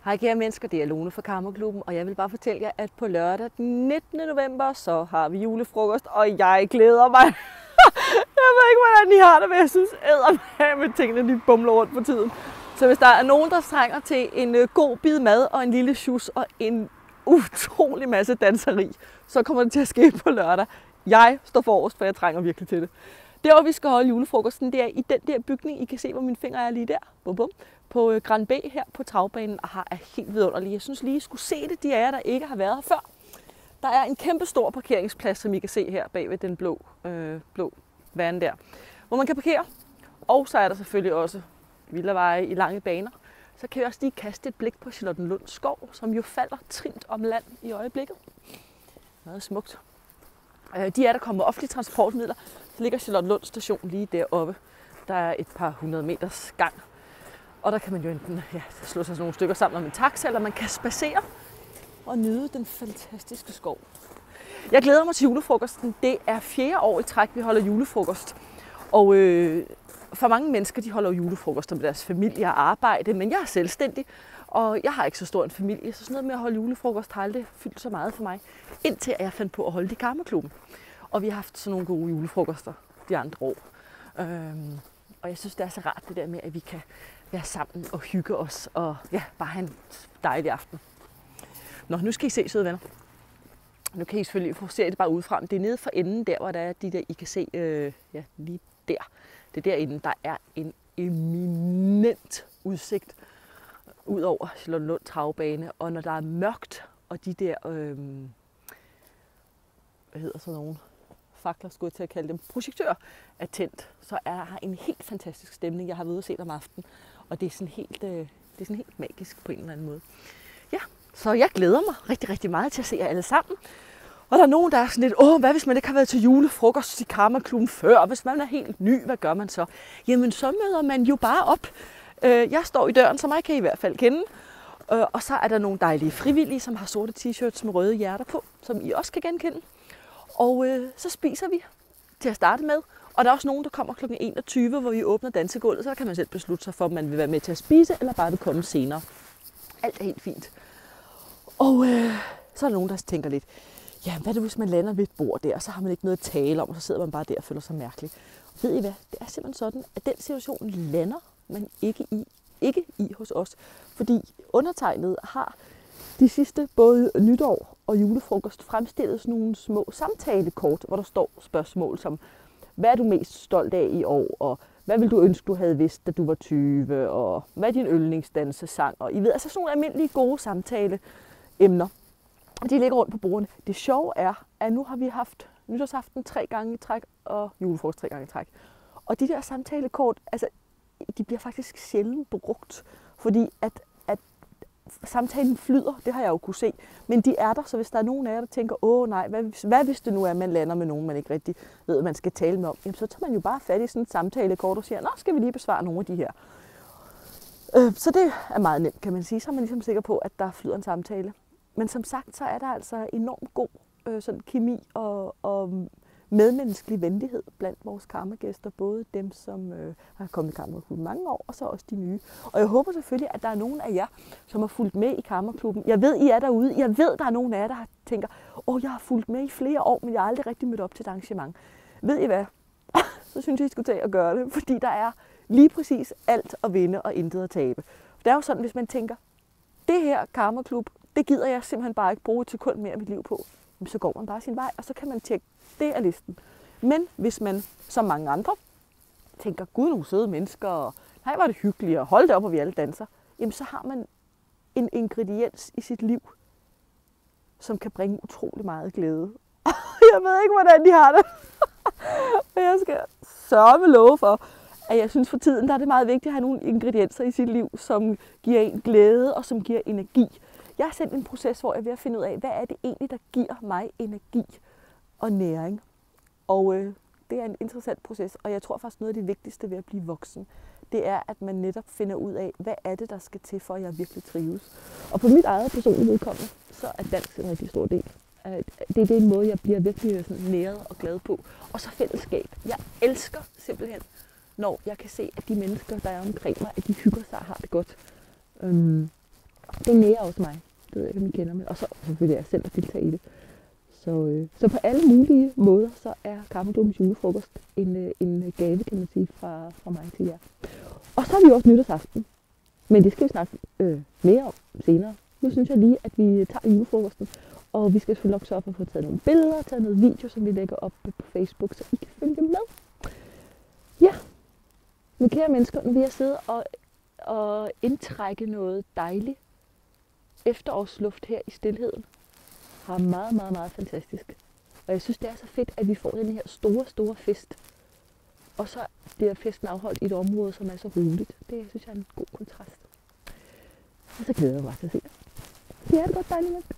Hej kære mennesker, det er Lone fra Kammerklubben, og jeg vil bare fortælle jer, at på lørdag den 19. november, så har vi julefrokost, og jeg glæder mig. Jeg ved ikke, hvordan I har det, men jeg synes med tingene, de bumler rundt på tiden. Så hvis der er nogen, der trænger til en god bid mad og en lille sjus og en utrolig masse danseri, så kommer det til at ske på lørdag. Jeg står forrest, for jeg trænger virkelig til det. Der, hvor vi skal holde julefrokosten, det er i den der bygning. I kan se, hvor mine fingre er lige der. Bum, bum. På Grand B her på travbanen, og er helt vidunderligt. Jeg synes lige, I skulle se det, de af jer, der ikke har været her før. Der er en kæmpe stor parkeringsplads, som I kan se her bag ved den blå vand der, hvor man kan parkere. Og så er der selvfølgelig også villaveje i lange baner. Så kan vi også lige kaste et blik på Charlottenlund Skov, som jo falder trindt om land i øjeblikket. Meget smukt. De er der kommet offentlige transportmidler. Så ligger Charlottenlund station lige deroppe. Der er et par 100 meters gang. Og der kan man jo enten slå sig nogle stykker sammen om en taxa, eller man kan spacere og nyde den fantastiske skov. Jeg glæder mig til julefrokosten. Det er 4. år i træk, vi holder julefrokost. Og for mange mennesker, de holder julefrokoster med deres familie og arbejde, men jeg er selvstændig, og jeg har ikke så stor en familie, så sådan noget med at holde julefrokost har aldrig fyldt så meget for mig, indtil jeg fandt på at holde det i Kammerklubben. Og vi har haft sådan nogle gode julefrokoster de andre år. Og jeg synes, det er så rart det der med, at vi kan være sammen og hygge os og bare have en dejlig aften. Nå, nu skal I se, søde venner. Nu kan I selvfølgelig få se det bare udefra. Det er nede for enden der, hvor der er de der, I kan se lige der. Det er derinde, der er en eminent udsigt ud over Charlottenlund Travbane. Og når der er mørkt, og de der, hvad hedder sådan nogle fakler, skulle jeg til at kalde dem, projektør er tændt, så er der en helt fantastisk stemning. Jeg har været ude og set om aftenen, og det er sådan helt magisk på en eller anden måde. Ja, så jeg glæder mig rigtig, rigtig meget til at se jer alle sammen. Og der er nogen, der er sådan lidt, hvad hvis man ikke har været til julefrokost i Kammerklubben før? Hvis man er helt ny, hvad gør man så? Jamen, så møder man jo bare op. Jeg står i døren, så mig kan I hvert fald kende. Og så er der nogle dejlige frivillige, som har sorte t-shirts med røde hjerter på, som I også kan genkende. Og så spiser vi til at starte med. Og der er også nogen, der kommer kl. 21, hvor vi åbner dansegulvet, så der kan man selv beslutte sig for, om man vil være med til at spise, eller bare vil komme senere. Alt er helt fint. Og så er der nogen, der tænker lidt, ja, hvad er det, hvis man lander ved et bord der, og så har man ikke noget at tale om, og så sidder man bare der og føler sig mærkelig. Og ved I hvad? Det er simpelthen sådan, at den situation lander man ikke i hos os. Fordi undertegnet har de sidste både nytår og julefrokost fremstillet sådan nogle små samtalekort, hvor der står spørgsmål som, hvad er du mest stolt af i år, og hvad vil du ønske, du havde vidst, da du var 20, og hvad er din yndlingsdansesang, og I ved, altså sådan nogle almindelige gode samtaleemner. De ligger rundt på bordene. Det sjove er, at nu har vi haft nytårsaften 3 gange i træk, og julefrokost 3 gange i træk. Og de der samtalekort, altså, de bliver faktisk sjældent brugt, fordi at samtalen flyder, det har jeg jo kunne se, men de er der, så hvis der er nogen af jer, der tænker, nej, hvad hvis det nu er, at man lander med nogen, man ikke rigtig ved, man skal tale med om, jamen, så tager man jo bare fat i sådan et samtalekort og siger, nå, skal vi lige besvare nogle af de her. Så det er meget nemt, kan man sige, så er man ligesom sikker på, at der flyder en samtale. Men som sagt, så er der altså enormt god sådan kemi og medmenneskelig venlighed blandt vores kammergæster. Både dem, som har kommet i Kammerklubben mange år, og så også de nye. Og jeg håber selvfølgelig, at der er nogen af jer, som har fulgt med i Kammerklubben. Jeg ved, I er derude. Jeg ved, der er nogen af jer, der tænker, jeg har fulgt med i flere år, men jeg har aldrig rigtig mødt op til et arrangement. Ved I hvad? Så synes jeg, I skulle tage og gøre det, fordi der er lige præcis alt at vinde og intet at tabe. Det er jo sådan, hvis man tænker, det her Kammerklub, det gider jeg simpelthen bare ikke bruge et sekund mere af mit liv på. Men så går man bare sin vej, og så kan man tjekke, det er listen. Men hvis man, som mange andre, tænker, gud, nogle søde mennesker, og nej, var det hyggeligt, og hold det op, hvor vi alle danser, jamen så har man en ingrediens i sit liv, som kan bringe utrolig meget glæde. Jeg ved ikke, hvordan de har det. Men jeg skal sørme love for, at jeg synes for tiden, der er det meget vigtigt at have nogle ingredienser i sit liv, som giver en glæde og som giver energi. Jeg har sendt en proces, hvor jeg er ved at finde ud af, hvad er det egentlig, der giver mig energi og næring. Og det er en interessant proces, og jeg tror faktisk noget af det vigtigste ved at blive voksen, det er, at man netop finder ud af, hvad er det, der skal til, for at jeg virkelig trives. Og på mit eget personlige vedkommende, så er dans en rigtig stor del. Det er en måde, jeg bliver virkelig sådan næret og glad på. Og så fællesskab. Jeg elsker simpelthen, når jeg kan se, at de mennesker, der er omkring mig, at de hygger sig og har det godt. Det nærer også mig. Det ved jeg ikke, om I kender mig. Og så selvfølgelig jeg selv at deltage i det. Så på alle mulige måder, så er Karpedummens julefrokost en gave, kan man sige, fra mig til jer. Og så har vi også nytårsaften. Men det skal vi snakke mere om senere. Nu synes jeg lige, at vi tager julefrokosten. Og vi skal selvfølgelig nok sørge for at få taget nogle billeder, taget noget video, som vi lægger op på Facebook, så I kan følge med. Ja, nu kære mennesker, nu vil jeg sidde og indtrække noget dejligt efterårsluft her i stilheden. Det er meget, meget, meget fantastisk. Og jeg synes, det er så fedt, at vi får den her store, store fest. Og så bliver festen afholdt i et område, som er så roligt. Det synes jeg er en god kontrast. Og så glæder jeg mig til at se jer. Det er det godt, dejligt.